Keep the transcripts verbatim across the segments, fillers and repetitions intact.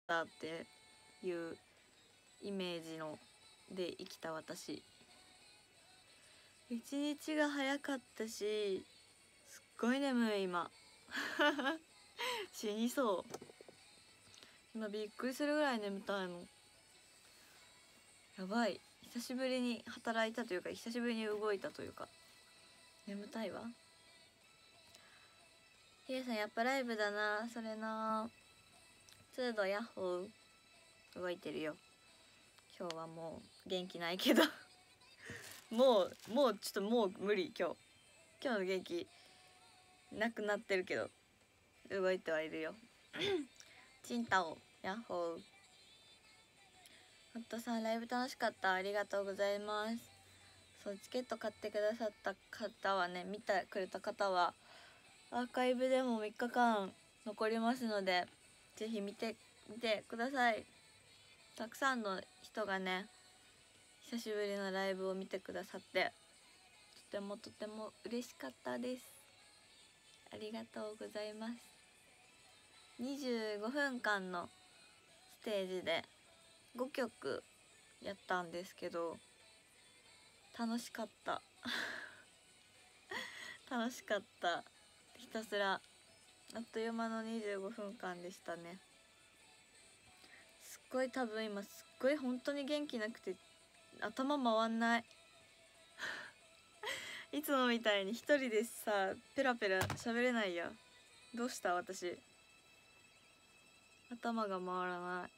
たっていうイメージので生きた私。一日が早かったし、すっごい眠い今死にそう。今びっくりするぐらい眠たいの。やばい。久しぶりに働いたというか、久しぶりに動いたというか、眠たいわ。ひえさんやっぱライブだな。それな。ツードヤッホー動いてるよ。今日はもう元気ないけどもうもうちょっともう無理。今日今日の元気なくなってるけど動いてはいるよチンタオヤッホー。ホットさんライブ楽しかった。ありがとうございます。そうチケット買ってくださった方はね、見てくれた方はアーカイブでもみっかかん残りますので、ぜひ見て見てください。たくさんの人がね久しぶりのライブを見てくださってとてもとても嬉しかったです。ありがとうございます。にじゅうごふんかんのステージでごきょくやったんですけど楽しかった楽しかった。ひたすらあっという間のにじゅうごふんかんでしたね。すっごい多分今すっごい本当に元気なくて頭回んないいつもみたいに一人でさペラペラ喋れないや。どうした私、頭が回らない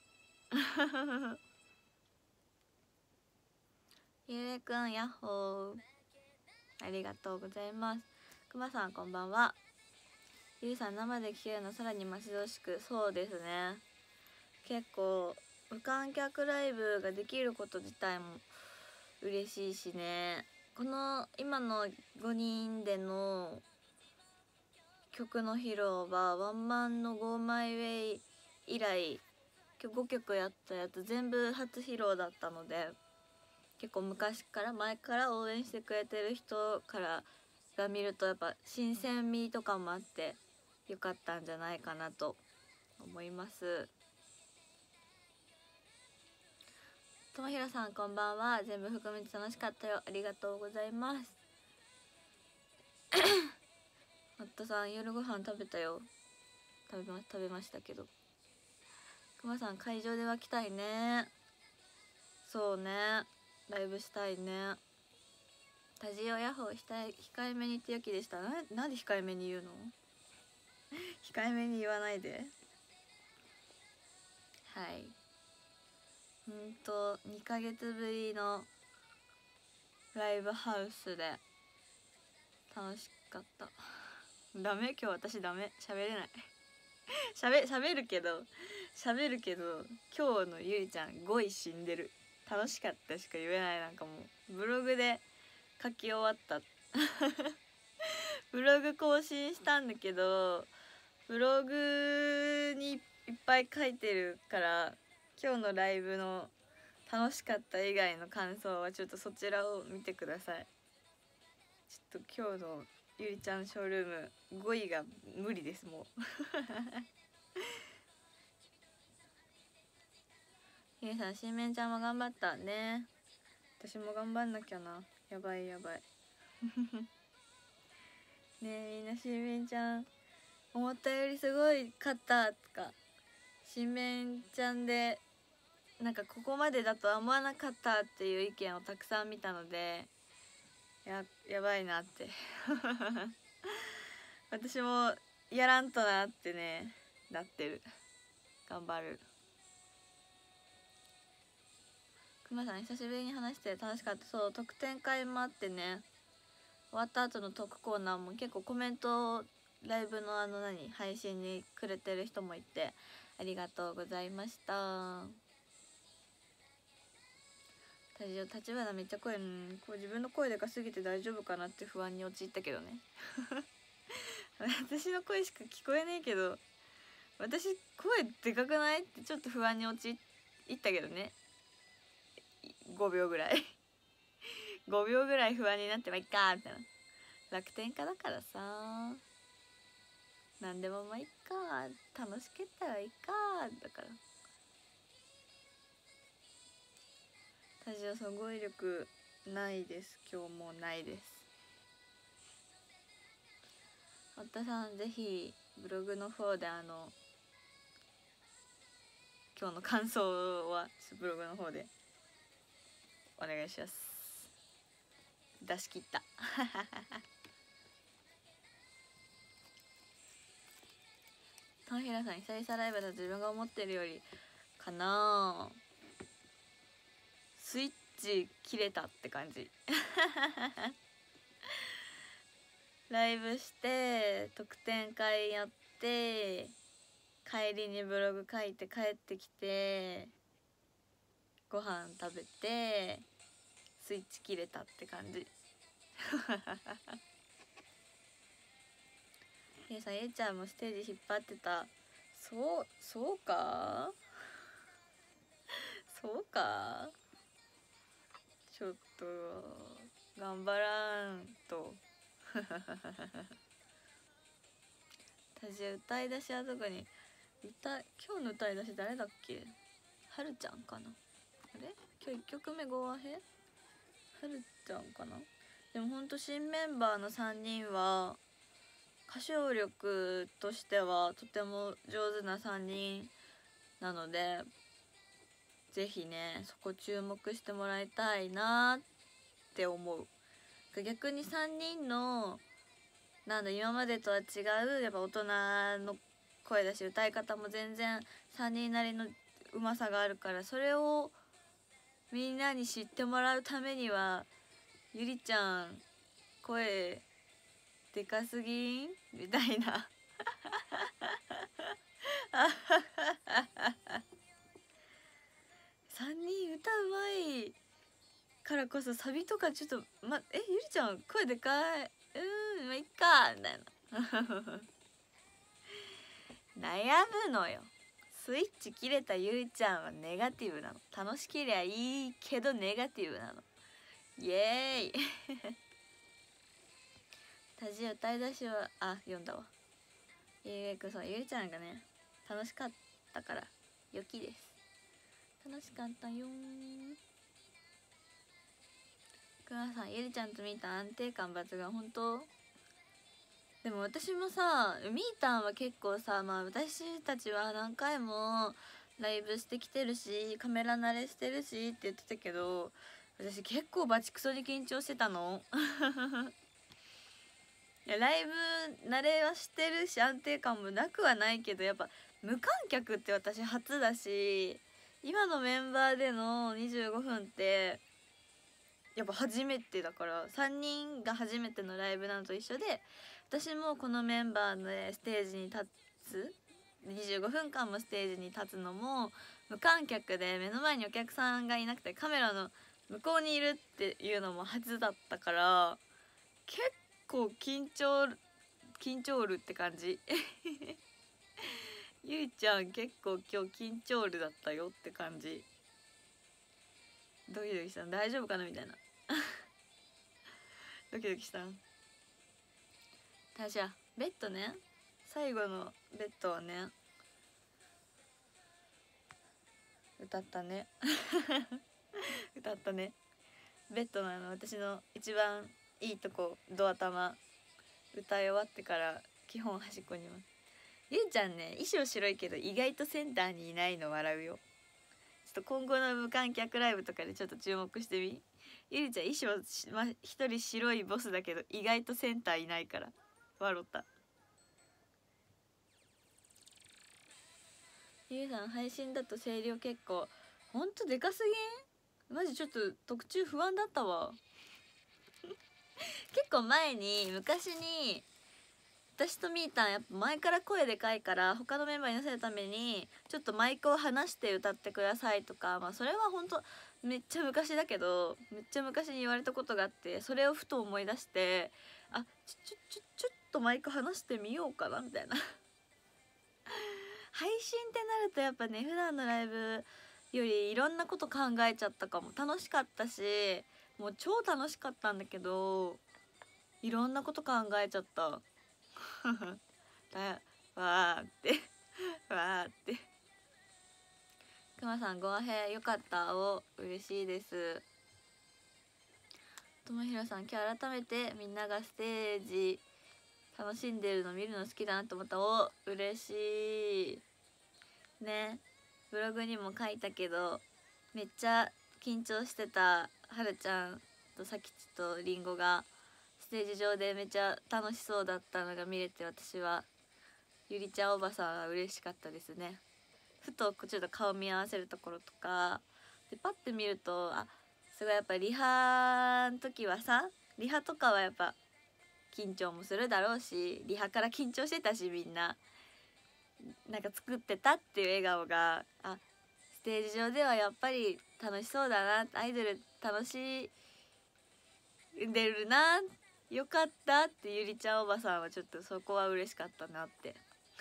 ゆうえくんヤッホーありがとうございます。くまさんこんばんは。ゆうさん生で聴けるのさらに待ち遠しく。そうですね、結構無観客ライブができること自体も嬉しいしね。この今のごにんでの曲の披露はワンマンの Go My Way 以来今日ごきょくやったやつ全部初披露だったので、結構昔から前から応援してくれてる人からが見るとやっぱ新鮮味とかもあってよかったんじゃないかなと思います。ともひろさんこんばんは。全部含めて楽しかったよ。ありがとうございますホットさん夜ご飯食べたよ。食べま食べましたけど、くまさん会場では来たいね。そうね、ライブしたいね。タジオヤホー控えめにって良きでした。ななんで控えめに言うの控えめに言わないで。はい、ほんとにかげつぶりのライブハウスで楽しかった。ダメ、今日私ダメ、喋れないしゃべしゃべるけどしゃべるけど今日のゆいちゃんごい死んでる。楽しかったしか言えない。なんかもうブログで書き終わったブログ更新したんだけどブログにいっぱい書いてるから今日のライブの楽しかった以外の感想はちょっとそちらを見てください。ちょっと今日のゆりちゃんショールームごいが無理ですもうゆりさんしんめんちゃんも頑張ったね。私も頑張んなきゃな。やばいやばいねえみんなしんめんちゃん思ったよりすごい勝ったとかしんめんちゃんでなんかここまでだとは思わなかったっていう意見をたくさん見たのでややばいなって私もやらんとなってねなってる。頑張る。くまさん久しぶりに話して楽しかった。そう特典会もあってね、終わった後のトークコーナーも結構コメントライブのあの何配信にくれてる人もいてありがとうございました。立花めっちゃ声、うん、こう自分の声でかすぎて大丈夫かなって不安に陥ったけどね私の声しか聞こえねえけど私声でかくないってちょっと不安に陥ったけどね。ごびょうぐらいごびょうぐらい不安になってまあいっかみたいな。楽天家だからさなんでもまあいっか楽しけったらいいかだからタジオさん語彙力ないです。今日もないです。堀田さんぜひブログの方であの今日の感想はブログの方でお願いします。出し切った田平さん久々ライブだと自分が思ってるよりかな。スイッチ切れたって感じライブして特典会やって帰りにブログ書いて帰ってきてご飯食べてスイッチ切れたって感じゆうさん、ゆうちゃんもステージ引っ張ってた。そうそうかそうかちょっと頑張らんと私歌い出しは特に歌今日の歌い出し誰だっけ。はるちゃんかな。あれ今日いっきょくめご和平はるちゃんかな。でもほんと新メンバーのさんにんは歌唱力としてはとても上手なさんにんなのでぜひねそこ注目してもらいたいなって思う。逆にさんにんのなんだ今までとは違うやっぱ大人の声だし歌い方も全然さんにんなりのうまさがあるからそれをみんなに知ってもらうためにはゆりちゃん声でかすぎんみたいなさんにん歌うまいからこそサビとかちょっとまえゆりちゃん声でかいうーんまあいっかみたいな悩むのよ。スイッチ切れたゆりちゃんはネガティブなの。楽しけりゃいいけどネガティブなの。イエーイタジオ歌い出しはあ読んだわ。ゆうげくそうゆりちゃんがね楽しかったから良きです。楽しかったよー。くまさんゆりちゃんとみーたん安定感抜群。本当でも私もさみーたんは結構さまあ私たちは何回もライブしてきてるしカメラ慣れしてるしって言ってたけど私結構バチクソに緊張してたのいやライブ慣れはしてるし安定感もなくはないけどやっぱ無観客って私初だし今のメンバーでのにじゅうごふんってやっぱ初めてだからさんにんが初めてのライブなのと一緒で私もこのメンバーでステージに立つにじゅうごふんかんもステージに立つのも無観客で目の前にお客さんがいなくてカメラの向こうにいるっていうのも初だったから結構緊張緊張るって感じゆいちゃん結構今日緊張るだったよって感じ。ドキドキしたの大丈夫かなみたいなドキドキしたんたしゃベッドね最後のベッドはね歌ったね歌ったね。ベッドのあの私の一番いいとこドア玉歌い終わってから基本端っこにいます。ゆうちゃんね衣装白いけど意外とセンターにいないの笑うよ。ちょっと今後の無観客ライブとかでちょっと注目してみ。ゆりちゃん衣装ま一人白いボスだけど意外とセンターいないから笑った。ゆうさん配信だと声量結構ほんとでかすぎんマジちょっと特注不安だったわ結構前に昔に私とみーたんやっぱ前から声でかいから他のメンバーに乗せるためにちょっとマイクを離して歌ってくださいとかまあそれはほんとめっちゃ昔だけどめっちゃ昔に言われたことがあってそれをふと思い出してあちょちょちょちょっとマイク離してみようかなみたいな配信ってなるとやっぱね普段のライブよりいろんなこと考えちゃったかも。楽しかったしもう超楽しかったんだけどいろんなこと考えちゃったわーってわーってくまくまさんごアヘよかったお嬉しいです。ともひろさん今日改めてみんながステージ楽しんでるの見るの好きだなと思った。お嬉しいね。ブログにも書いたけどめっちゃ緊張してたはるちゃんとさきちとりんごがステージ上でめっちゃ楽しそうだったのが見れて、私はゆりちゃんおばさんは嬉しかったですね。ふとちょっと顔見合わせるところとかでパッて見ると、あすごいやっぱリハの時はさ、リハとかはやっぱ緊張もするだろうし、リハから緊張してたし、みんななんか作ってたっていう笑顔が、あステージ上ではやっぱり楽しそうだな、アイドル楽しんでるな、よかったってゆりちゃんおばさんはちょっとそこは嬉しかったなって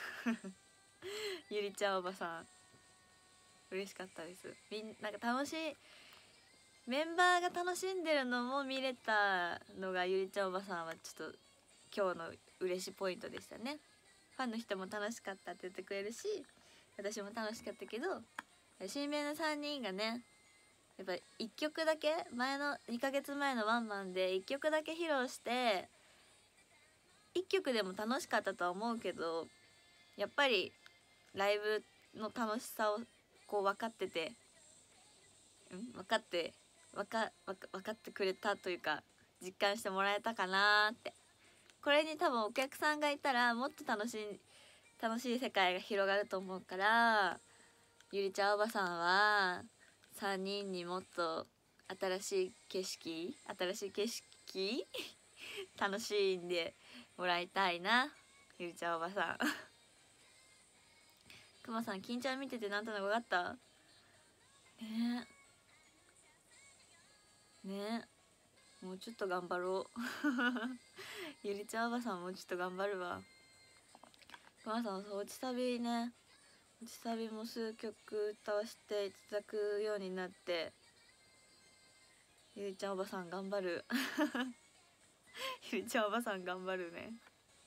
ゆりちゃんおばさん嬉しかったです。みんなんか楽しいメンバーが楽しんでるのも見れたのがゆりちゃんおばさんはちょっと今日の嬉しいポイントでしたね。ファンの人も楽しかったって言ってくれるし、私も楽しかったけど、新メンのさんにんがねやっぱいっきょくだけ前のにかげつまえのワンマンでいっきょくだけ披露して、いっきょくでも楽しかったとは思うけど、やっぱりライブの楽しさをこう分かってて、ん分かって分か分か分かってくれたというか実感してもらえたかなーって。これに多分お客さんがいたらもっと楽しい楽しい世界が広がると思うから、ゆりちゃんおばさんはさんにんにもっと新しい景色新しい景色楽しんでもらいたいな、ゆりちゃんおばさんくまさん緊張見ててなんとなく分かった？ねえねえもうちょっと頑張ろうゆりちゃんおばさんもうちょっと頑張るわ。くまさんそう落ちサビね、落ちサビも数曲歌わせていただくようになって、ゆりちゃんおばさん頑張るゆりちゃんおばさん頑張るね。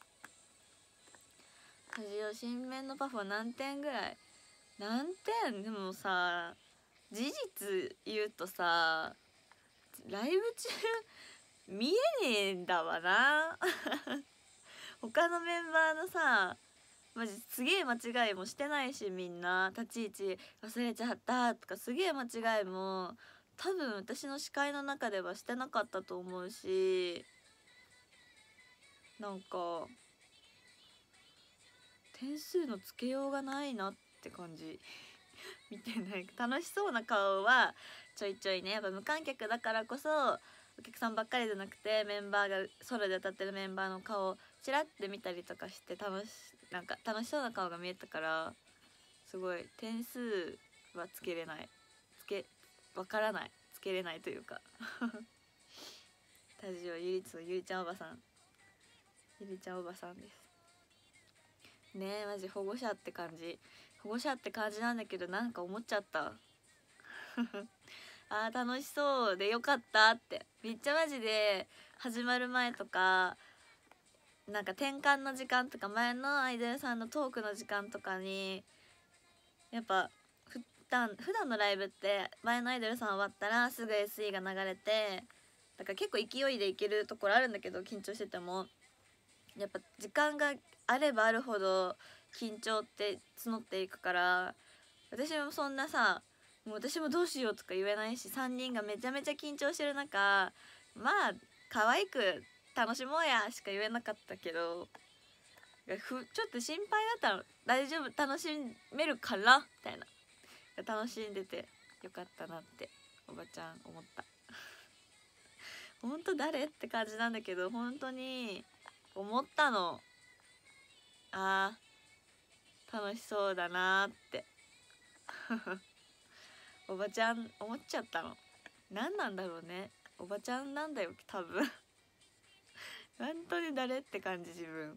カジオ新面のパフォー何点ぐらい？何点？でもさ事実言うとさライブ中見えねえんだわな他のメンバーのさマジすげえ間違いもしてないし、みんな立ち位置忘れちゃったとかすげえ間違いも多分私の視界の中ではしてなかったと思うし、なんか点数のつけようがないなって感じ見てない。楽しそうな顔はちょいちょいね、やっぱ無観客だからこそお客さんばっかりじゃなくてメンバーがソロで歌ってるメンバーの顔をちらって見たりとかして楽しなんか楽しそうな顔が見えたから、すごい点数はつけれない、つけわからないつけれないというかタジオゆりつゆりちゃんおばさんゆりちゃんおばさんですねえ。マジ保護者って感じ保護者って感じなんだけど、なんか思っちゃったあー楽しそうでよかったって。めっちゃマジで始まる前とかなんか転換の時間とか前のアイドルさんのトークの時間とかにやっぱ普段普段のライブって前のアイドルさん終わったらすぐ エスイー が流れて、だから結構勢いでいけるところあるんだけど、緊張しててもやっぱ時間があればあるほど緊張って募っていくから、私もそんなさもう私もどうしようとか言えないし、さんにんがめちゃめちゃ緊張してる中まあ可愛く楽しもうやしか言えなかったけど、ふちょっと心配だったの。大丈夫楽しめるからみたいな、楽しんでてよかったなっておばちゃん思ったほんと誰って感じなんだけど、本当に思ったの。あー楽しそうだなっておばちゃん思っちゃったの。何なんだろうね、おばちゃんなんだよ多分本当に誰って感じ自分。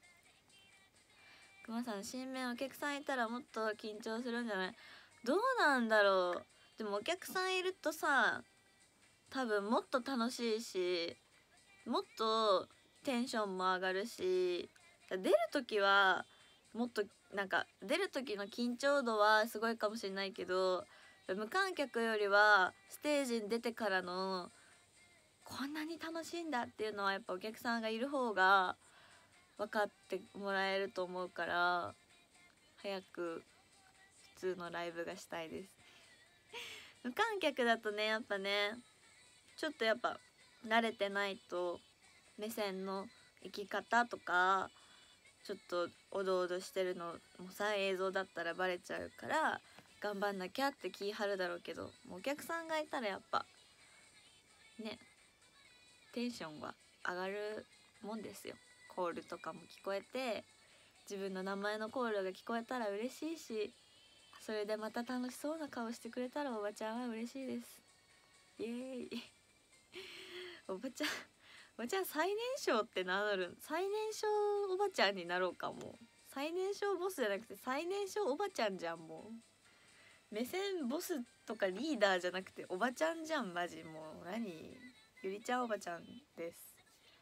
くまさん新面お客さんいたらもっと緊張するんじゃない？どうなんだろう。でもお客さんいるとさ多分もっと楽しいしもっとテンションも上がるし、出る時はもっとなんか出る時の緊張度はすごいかもしれないけど、無観客よりはステージに出てからのこんなに楽しいんだっていうのはやっぱお客さんがいる方が分かってもらえると思うから、早く普通のライブがしたいです。無観客だとねやっぱねちょっとやっぱ慣れてないと目線の行き方とかちょっとおどおどしてるのもさ映像だったらバレちゃうから頑張んなきゃって気張るだろうけど、もうお客さんがいたらやっぱねテンションは上がるもんですよ。コールとかも聞こえて自分の名前のコールが聞こえたら嬉しいし、それでまた楽しそうな顔してくれたらおばちゃんは嬉しいです。イエーイおばちゃんおばちゃん最年少って名乗る、最年少おばちゃんになろうか。もう最年少ボスじゃなくて最年少おばちゃんじゃん。もう目線ボスとかリーダーじゃなくておばちゃんじゃんマジ。もう何ゆりちゃんおばちゃんです。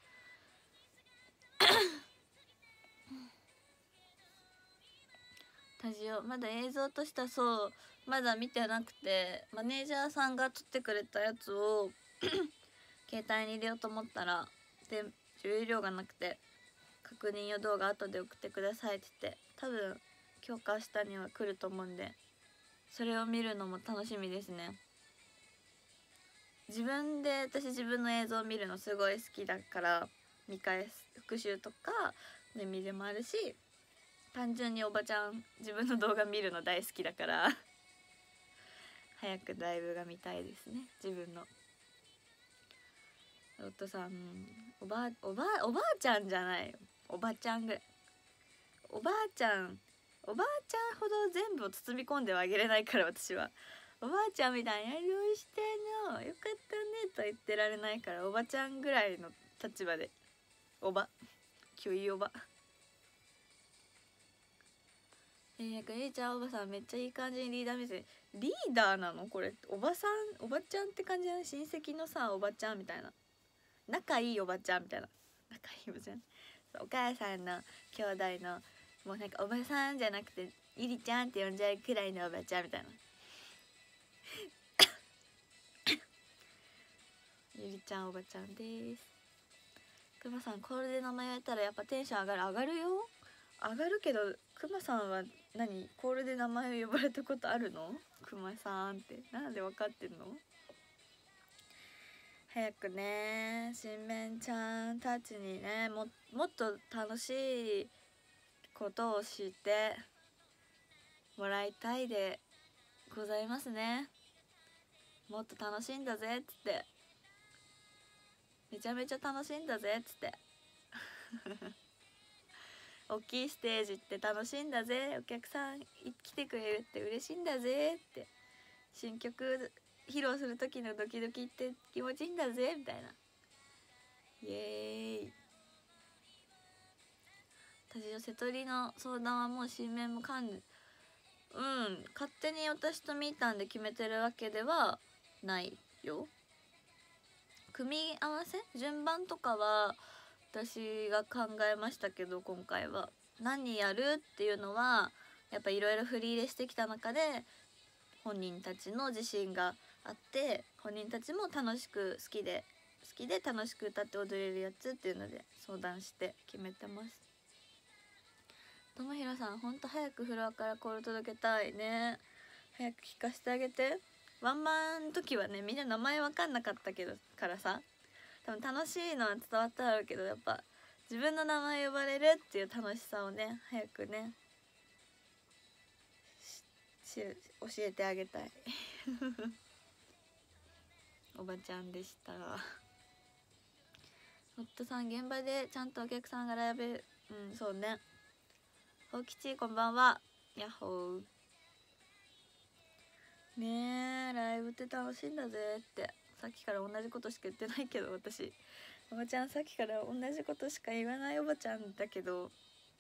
タジオまだ映像としてはそうまだ見てなくて、マネージャーさんが撮ってくれたやつを携帯に入れようと思ったらで重量がなくて、確認用動画後で送ってくださいって言って、多分今日か明日には来ると思うんで、それを見るのも楽しみですね。自分で私自分の映像を見るのすごい好きだから見返す復習とかで見るもあるし、単純におばちゃん自分の動画見るの大好きだから早くライブが見たいですね自分の。お父さんおばおばおばあちゃんじゃないよ、おばちゃんぐらい。おばあちゃんおばあちゃんほど全部を包み込んではあげれないから私は。おばあちゃんみたいに「どうしてんのよかったね」と言ってられないから、おばちゃんぐらいの立場でおばキュイおば。えー、なんかゆいちゃんおばさんめっちゃいい感じにリーダー目線。リーダーなのこれ。おばさんおばちゃんって感じじゃない？親戚のさおばちゃんみたいな、仲いいおばちゃんみたいな、仲いいおばちゃん、お母さんの兄弟のもうなんかおばさんじゃなくてゆりちゃんって呼んじゃうくらいのおばちゃんみたいなゆりちゃんおばちゃんです。くまさんコールで名前言われたらやっぱテンション上がる。上がるよ上がるけど、くまさんは何コールで名前を呼ばれたことあるの？くまさんってなんで分かってんの？早くね新面ちゃんたちにね も, もっと楽しいことをしてもらいたいでございますね。もっと楽しいんだぜっつって、めちゃめちゃ楽しいんだぜっつって大きいステージって楽しいんだぜ、お客さん来てくれるって嬉しいんだぜって、新曲披露する時のドキドキって気持ちいいんだぜみたいな。イエーイ。私の瀬戸りの相談はもう新面もかんうん勝手に私とみーたんで決めてるわけではないよ。組み合わせ順番とかは私が考えましたけど、今回は何やるっていうのはやっぱいろいろ振り入れしてきた中で本人たちの自信があって、本人たちも楽しく好きで好きで楽しく歌って踊れるやつっていうので相談して決めてます。ともひろさんほんと早くフロアからコール届けたいね。早く聞かせてあげて。ワンマンの時はねみんな名前分かんなかったけどからさ、多分楽しいのは伝わっただろうけど、やっぱ自分の名前呼ばれるっていう楽しさをね早くねし教えてあげたいおばちゃんでした。夫さん現場でちゃんとお客さんがライブ、うんそうね。ほうきちこんばんは。やっほー。ねえライブって楽しいんだぜって、さっきから同じことしか言ってないけど、私おばちゃんさっきから同じことしか言わないおばちゃんだけど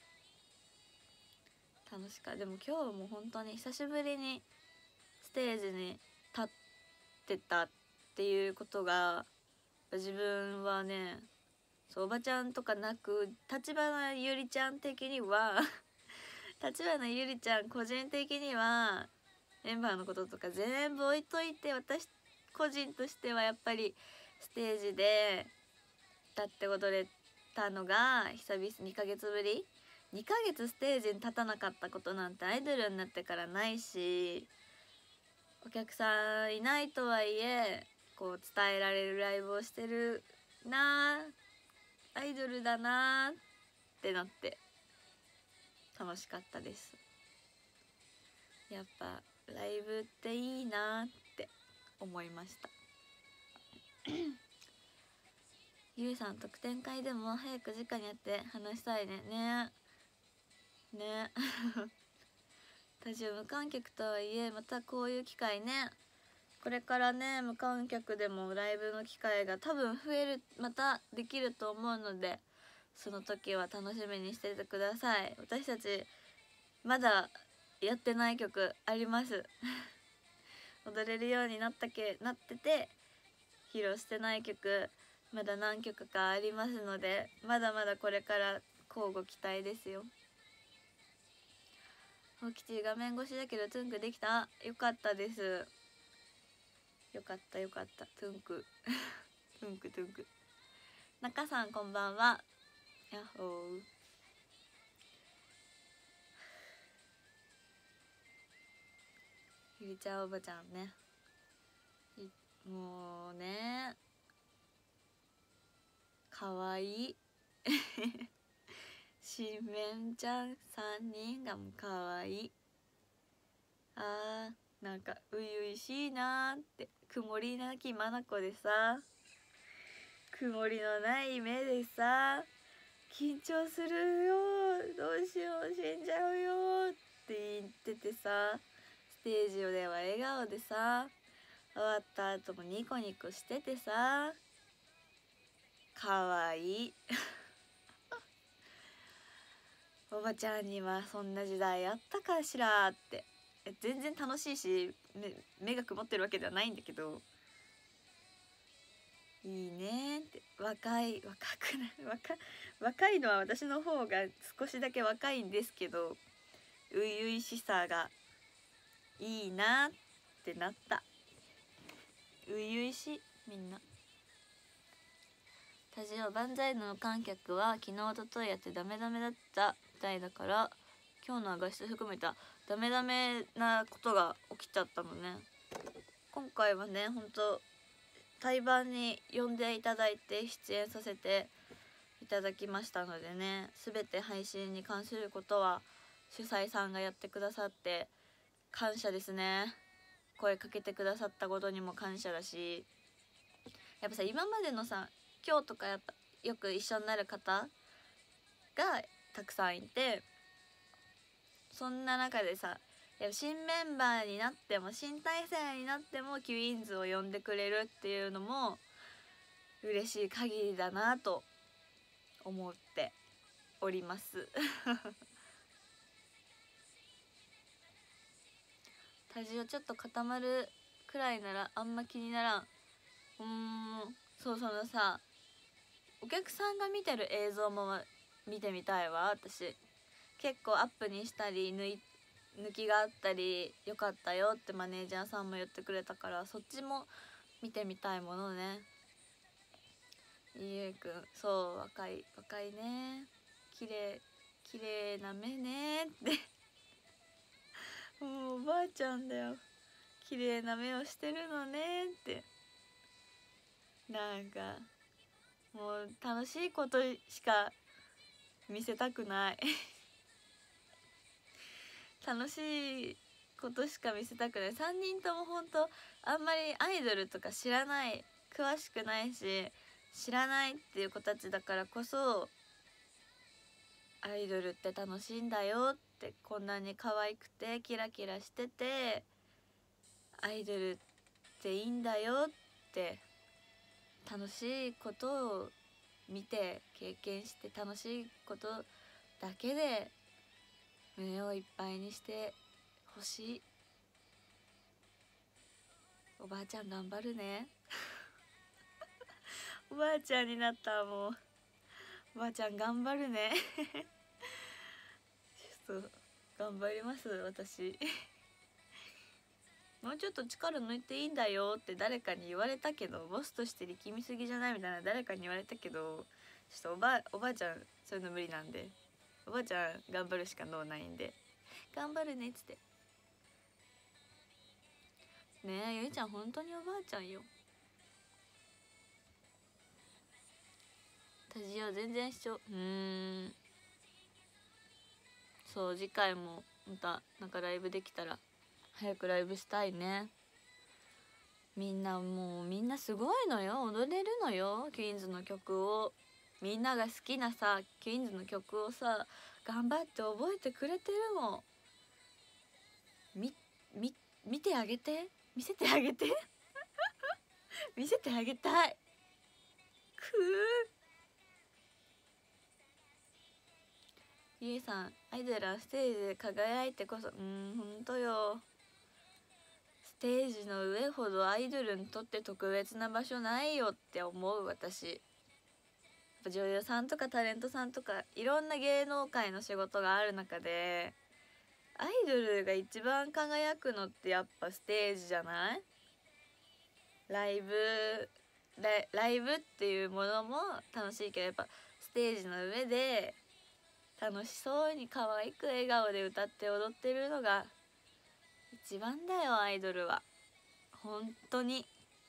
楽しかった。でも今日も本当に久しぶりにステージに立ってたっていうことが、自分はねそうおばちゃんとかなく立花ゆりちゃん的には立花ゆりちゃん個人的にはメンバーのこととか全部置いといて、私個人としてはやっぱりステージで立って踊れたのが久々、にかげつぶり、にかげつステージに立たなかったことなんてアイドルになってからないし、お客さんいないとはいえこう伝えられるライブをしてるなあ、アイドルだなってなって楽しかったです。やっぱライブっていいなって思いました。ゆいさん、特典会でも早く直にやって話したいね。ねね多重無観客とはいえまたこういう機会ね、これからね無観客でもライブの機会が多分増える、またできると思うので、その時は楽しみにしててください。私たちまだやってない曲あります踊れるようになったけなってて披露してない曲まだ何曲かありますので、まだまだこれから乞うご期待ですよ。おきち画面越しだけどトゥンクできた、よかったです。よかったよかった、トゥンクトゥンクトゥンク。中さんこんばんは、やっほー。ゆりちゃんおばちゃんね、もうねかわいいしめんちゃんさんにんがもうかわいい。あーなんか初々しいなーって、曇りなき眼でさ、曇りのない目でさ、緊張するよどうしよう死んじゃうよって言っててさ、ステージでは笑顔でさ、終わった後もニコニコしててさ、かわいいおばちゃんにはそんな時代あったかしらって。全然楽しいし 目, 目が曇ってるわけではないんだけど、いいねって。若い若くない若若いのは私の方が少しだけ若いんですけど、初々しさがいいなってなった。初々しいみんな。タジオ万歳の観客は昨日おとといやってダメダメだったみたいだから、今日のは画質含めたダメダメなことが起きちゃったのね。今回はねほんと対バンに呼んでいただいて出演させていただきましたのでね、全て配信に関することは主催さんがやってくださって感謝ですね。声かけてくださったことにも感謝だし、やっぱさ今までのさ今日とかやっぱよく一緒になる方がたくさんいて、そんな中でさやっぱ新メンバーになっても新体制になってもキュイーンズを呼んでくれるっていうのも嬉しい限りだなと思っておりますタジオちょっと固まるくらいならあんま気にならん。うーんそうそのさお客さんが見てる映像も見てみたいわ。私結構アップにしたり抜い抜きがあったりよかったよってマネージャーさんも言ってくれたから、そっちも見てみたいものね。ゆうくんそう若い若いね、綺麗綺麗な目ねってもうおばあちゃんだよ、綺麗な目をしてるのねって。なんかもう楽しいことしか見せたくない楽しいことしか見せたくない。さんにんともほんとあんまりアイドルとか知らない、詳しくないし知らないっていう子たちだからこそ、アイドルって楽しいんだよって、こんなに可愛くてキラキラしててアイドルっていいんだよって、楽しいことを見て経験して楽しいことだけで胸をいっぱいにしてほしい。おばあちゃん頑張るねおばあちゃんになったもうおばあちゃん頑張るねちょっと頑張ります私もうちょっと力抜いていいんだよって誰かに言われたけど、ボスとして力みすぎじゃないみたいな誰かに言われたけど、ちょっとおばおばあちゃんそういうの無理なんで、おばあちゃん頑張るしか能ないんで、頑張るねっつって。ねえゆいちゃん本当におばあちゃんよ。タジオ全然視聴、うーんそう、次回もまたなんかライブできたら早くライブしたいね。みんなもうみんなすごいのよ、踊れるのよ、クイーンズの曲を。みんなが好きなさクイーンズの曲をさ頑張って覚えてくれてるもん。みみ見てあげて、見せてあげて見せてあげたい。くーゆえさん、アイドルはステージで輝いてこそ、うん、ほんとよ。ステージの上ほどアイドルにとって特別な場所ないよって思う私。女優さんとかタレントさんとかいろんな芸能界の仕事がある中で、アイドルが一番輝くのってやっぱステージじゃない？ライブライ、ライブっていうものも楽しいけど、やっぱステージの上で楽しそうに可愛く笑顔で歌って踊ってるのが一番だよ、アイドルは。本当に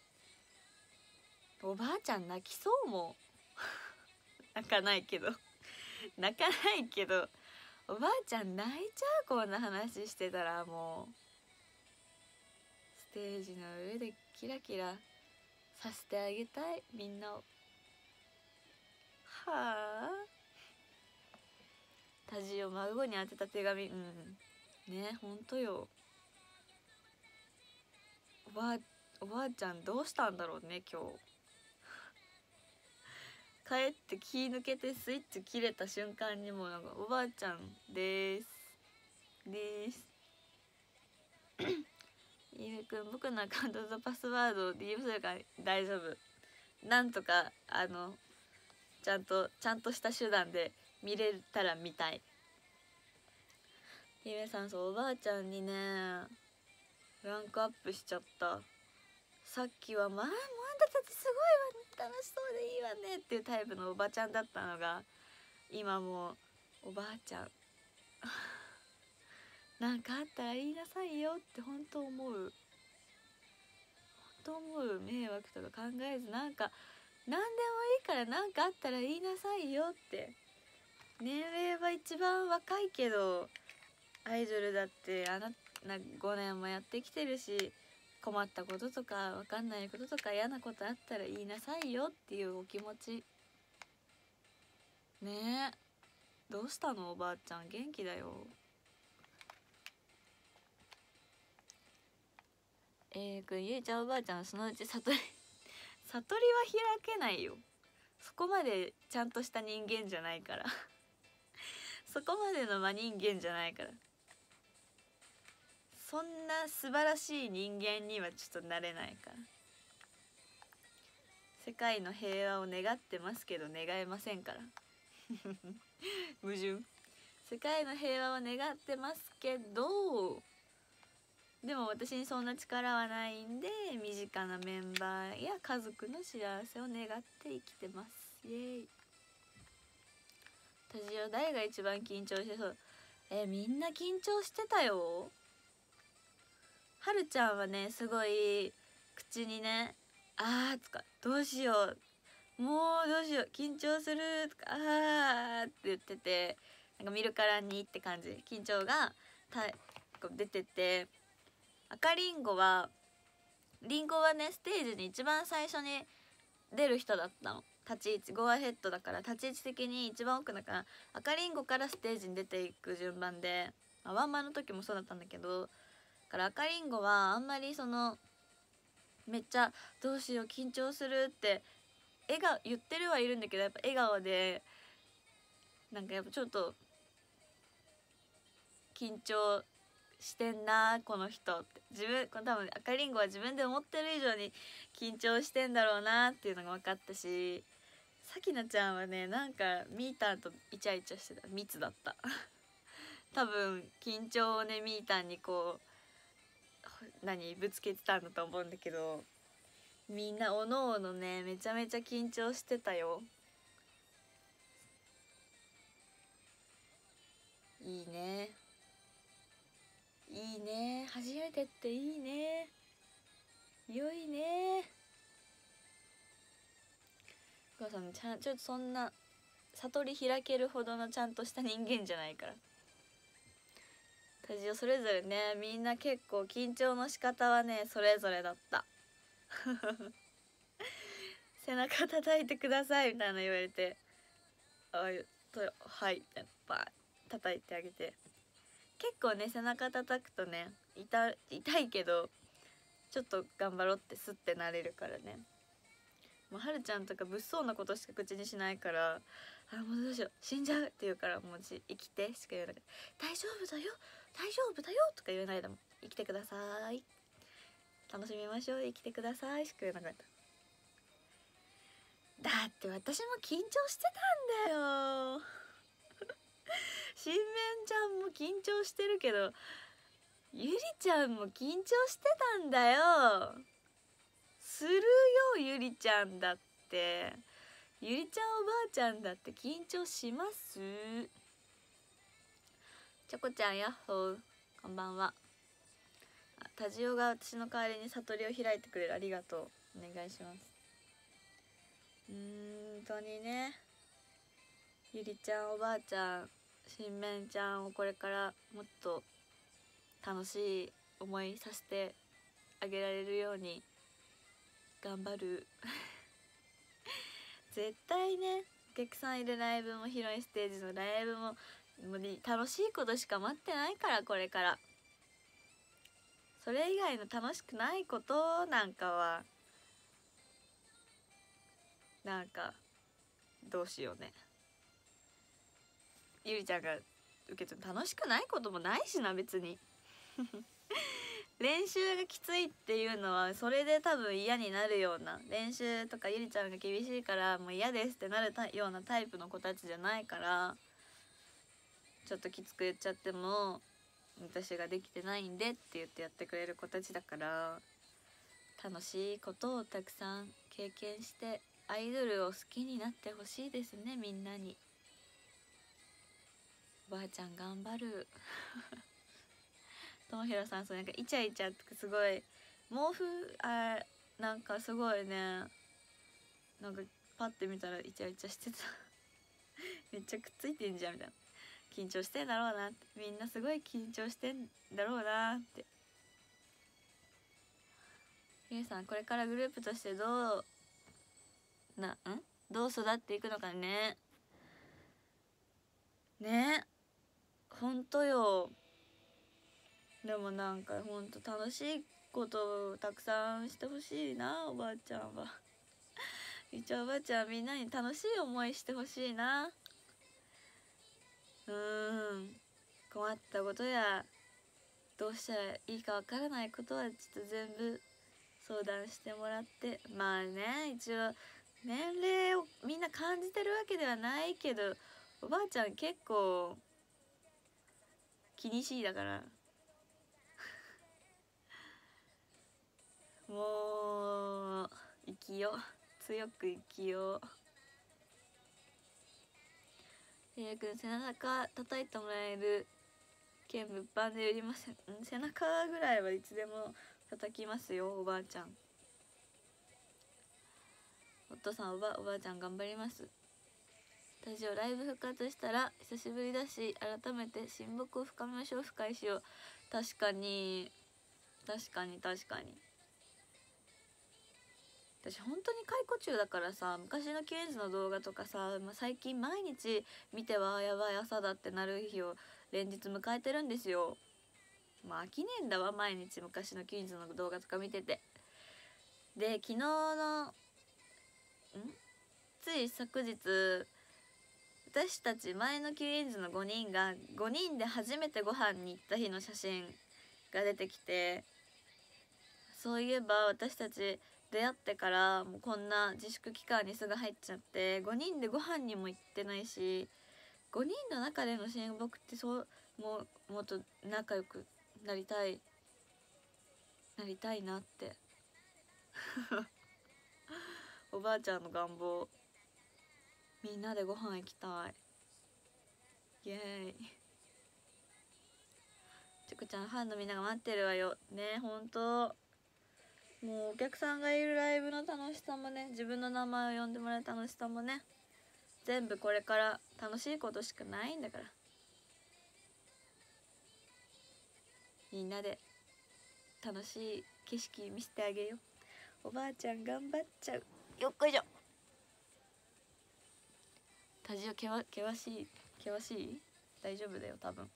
おばあちゃん泣きそうもん泣かないけど泣かないけどおばあちゃん泣いちゃう。こんな話してたらもうステージの上でキラキラさせてあげたい、みんなを。はあ、タジを孫に宛てた手紙、うんね、ほんとよ。おばあおばあちゃんどうしたんだろうね今日帰って気抜けてスイッチ切れた瞬間にもうなんかおばあちゃんですですゆめくん、僕のアカウントとパスワードを ディーエム するから大丈夫。なんとかあのちゃんとちゃんとした手段で見れたら見たい。ゆめさん、そう、おばあちゃんにねランクアップしちゃった。さっきは「まあもうあんたたちすごいわ、楽しそうでいいわね」っていうタイプのおばちゃんだったのが、今もうおばあちゃんなんかあったら言いなさいよって本当思う、本当思う。迷惑とか考えず、なんか何でもいいから何かあったら言いなさいよって。年齢は一番若いけどアイドルだってあななごねんもやってきてるし、困ったこととか分かんないこととか嫌なことあったら言いなさいよっていうお気持ちね。えどうしたのおばあちゃん、元気だよ。えー、くん、ゆいちゃんおばあちゃんそのうち悟り悟りは開けないよ、そこまでちゃんとした人間じゃないからそこまでの真人間じゃないから、そんな素晴らしい人間にはちょっとなれないから。世界の平和を願ってますけど願えませんから矛盾。世界の平和を願ってますけど、でも私にそんな力はないんで、身近なメンバーや家族の幸せを願って生きてます。イエーイ。タジオ、誰が一番緊張してそう？えみんな緊張してたよ。はるちゃんはねすごい口にね「あー」とか「どうしよう、もうどうしよう緊張する」とか「あー」って言ってて、なんか見るからにって感じ、緊張がた出てて、赤りんごはりんごはねステージに一番最初に出る人だったの。立ち位置ゴーアヘッドだから立ち位置的に一番奥だから、赤りんごからステージに出ていく順番で、まあ、ワンマンの時もそうだったんだけど、だから赤りんごはあんまりそのめっちゃどうしよう緊張するって笑顔言ってるはいるんだけど、やっぱ笑顔でなんかやっぱちょっと緊張してんなこの人って、自分この多分赤りんごは自分で思ってる以上に緊張してんだろうなっていうのが分かったし、さきなちゃんはねなんかみーたんとイチャイチャしてた、密だった多分緊張をねみーたんにこう何ぶつけてたんだと思うんだけど、みんなおのおのねめちゃめちゃ緊張してたよ。いいねいいね、初めてっていいね、良いね。お母さんちゃんちょっとそんな悟り開けるほどのちゃんとした人間じゃないから。タジオそれぞれね、みんな結構緊張の仕方はねそれぞれだった背中叩いてくださいみたいな言われて、ああいうとはいみたいなバー叩いてあげて、結構ね背中叩くとね痛痛いけどちょっと頑張ろうってスッてなれるからね。もうはるちゃんとか物騒なことしか口にしないから、あもうどうしよう死んじゃうって言うから、もう生きてしか言わなかった。大丈夫だよ大丈夫だよとか言わないでも生きてください、楽しみましょう、生きてくださいしか言わなかった。だって私も緊張してたんだよ新面ちゃんも緊張してるけど、ゆりちゃんも緊張してたんだよ。するよゆりちゃんだって、ゆりちゃんおばあちゃんだって緊張します。ちょこちゃんやっほー、こんばんは。タジオが私の代わりに悟りを開いてくれる、ありがとう、お願いします。うーんとにね、ゆりちゃんおばあちゃん新面ちゃんをこれからもっと楽しい思いさせてあげられるように頑張る絶対ね、お客さんいるライブも広いステージのライブももう楽しいことしか待ってないから、これからそれ以外の楽しくないことなんかはなんかどうしようね。ゆりちゃんが受け取る楽しくないこともないしな別に練習がきついっていうのはそれで多分嫌になるような、練習とかゆりちゃんが厳しいからもう嫌ですってなるようなタイプの子たちじゃないから、ちょっときつく言っちゃっても私ができてないんでって言ってやってくれる子たちだから、楽しいことをたくさん経験してアイドルを好きになってほしいですね、みんなに。おばあちゃん頑張るともひろさん、そうなんかイチャイチャってすごい毛布、あなんかすごいね、なんかパッて見たらイチャイチャしてためっちゃくっついてんじゃんみたいな、緊張してんだろうなって、みんなすごい緊張してんだろうなって。ゆうさんこれからグループとしてどうなんどう育っていくのかね。ねほんとよ。でもなんかほんと楽しいことをたくさんしてほしいな、おばあちゃんは一応おばあちゃんみんなに楽しい思いしてほしいな。うーん困ったことやどうしたらいいかわからないことはちょっと全部相談してもらって、まあね一応年齢をみんな感じてるわけではないけど、おばあちゃん結構気にしいだからもう生きよう、強く生きよう。ていやくん背中叩いてもらえる券物販で売りません。背中ぐらいはいつでも叩きますよ、おばあちゃん。お父さん、おばおばあちゃん頑張ります。スタジオライブ復活したら久しぶりだし改めて親睦を深めましょう、深いしよう。確かに確かに確かに。私本当に解雇中だからさ、昔のキュエンズの動画とかさ、まあ、最近毎日見てはやばい朝だってなる日を連日迎えてるんですよ。まあ飽きねえんだわ、毎日昔のキュエンズの動画とか見てて。で昨日のんつい昨日私たち前のキュエンズのごにんがごにんで初めてご飯に行った日の写真が出てきて、そういえば私たち出会ってからもうこんな自粛期間にすぐ入っちゃってごにんでご飯にも行ってないし、ごにんの中での親睦ってそうもうもっと仲良くなりたいなりたいなっておばあちゃんの願望、みんなでご飯行きたい。イエーイ。ちこちゃん、ファンのみんなが待ってるわよね。ほんともうお客さんがいるライブの楽しさもね、自分の名前を呼んでもらう楽しさもね、全部これから楽しいことしかないんだから、みんなで楽しい景色見せてあげよう。おばあちゃん頑張っちゃう。よっこいしょ。タジオけわ険しい険しい大丈夫だよ多分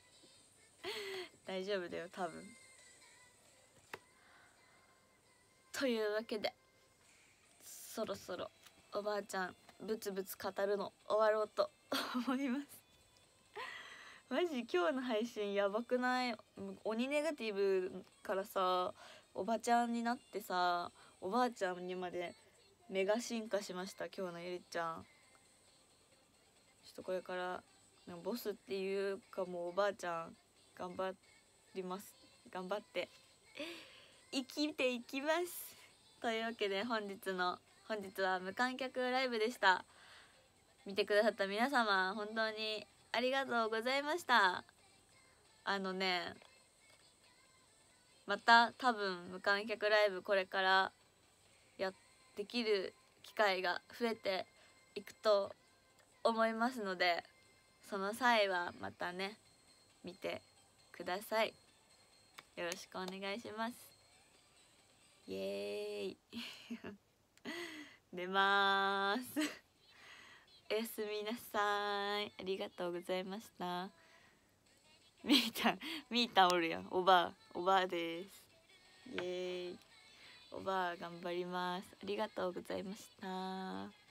大丈夫だよ多分。というわけでそろそろおばあちゃんブツブツ語るの終わろうと思いますマジ今日の配信やばくない？鬼ネガティブからさおばちゃんになってさ、おばあちゃんにまでメガ進化しました今日のゆりちゃん。ちょっとこれからボスっていうかもうおばあちゃん頑張ります。頑張って生きていきます。というわけで本日の本日は無観客ライブでした。見てくださった皆様本当にありがとうございました。あのね、また多分無観客ライブこれからやできる機会が増えていくと思いますので、その際はまたね見てください。よろしくお願いします。イエーイ寝まーすおやすみなさい。ありがとうございました。みーたんみーたんおるやん。おばあおばあです。イエーイ。おばあ頑張ります。ありがとうございました。